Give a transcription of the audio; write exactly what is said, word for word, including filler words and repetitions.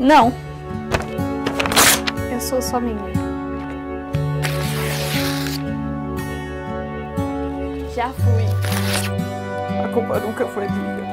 Não. Eu sou sua menina. Já fui. A culpa nunca foi minha.